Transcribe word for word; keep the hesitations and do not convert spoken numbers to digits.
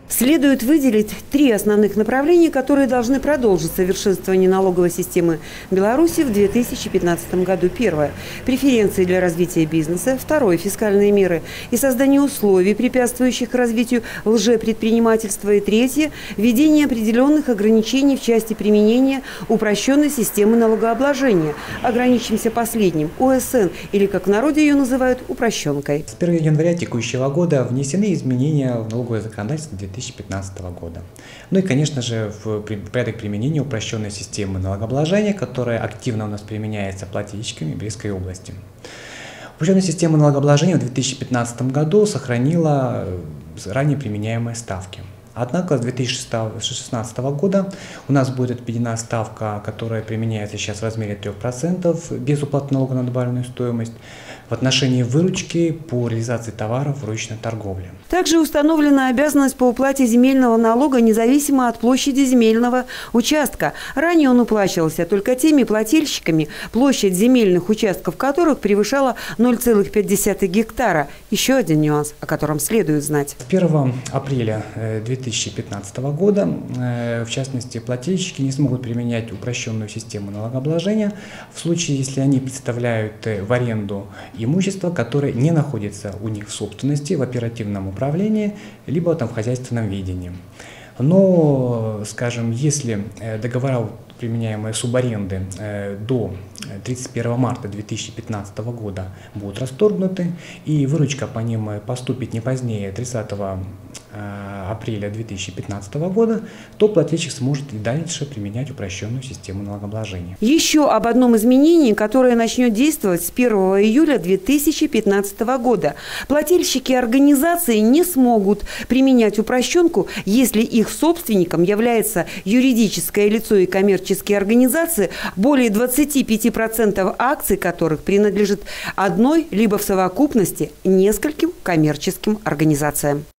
Следует выделить три основных направления, которые должны продолжить совершенствование налоговой системы Беларуси в две тысячи пятнадцатом году. Первое – преференции для развития бизнеса. Второе – фискальные меры и создание условий, препятствующих развитию лжепредпринимательства. И третье – введение определенных ограничений в части применения упрощенной системы налогообложения. Ограничимся последним – О С Н, или, как в народе ее называют, упрощенкой. С первого января текущего года внесены изменения в налоговое законодательство две тысячи пятнадцатого года. Ну и, конечно же, в порядок применения упрощенной системы налогообложения, которая активно у нас применяется плательщиками Брестской области. Упрощенная система налогообложения в две тысячи пятнадцатом году сохранила ранее применяемые ставки. Однако с две тысячи шестнадцатого года у нас будет введена ставка, которая применяется сейчас в размере трёх процентов без уплаты налога на добавленную стоимость в отношении выручки по реализации товаров в розничной торговле. Также установлена обязанность по уплате земельного налога независимо от площади земельного участка. Ранее он уплачивался только теми плательщиками, площадь земельных участков которых превышала ноль целых пять десятых гектара. Еще один нюанс, о котором следует знать. С первого апреля две тысячи пятнадцатого года, в частности, плательщики не смогут применять упрощенную систему налогообложения в случае, если они представляют в аренду имущество, которое не находится у них в собственности, в оперативном управлении, либо там в хозяйственном ведении. Но, скажем, если договора, применяемые субаренды, до тридцать первого марта две тысячи пятнадцатого года будут расторгнуты, и выручка по ним поступит не позднее тридцатого апреля две тысячи пятнадцатого года, то плательщик сможет и дальше применять упрощенную систему налогообложения. Еще об одном изменении, которое начнет действовать с первого июля две тысячи пятнадцатого года. Плательщики организации не смогут применять упрощенку, если их собственником является юридическое лицо и коммерческие организации, более двадцати пяти процентов акций которых принадлежит одной либо в совокупности нескольким коммерческим организациям.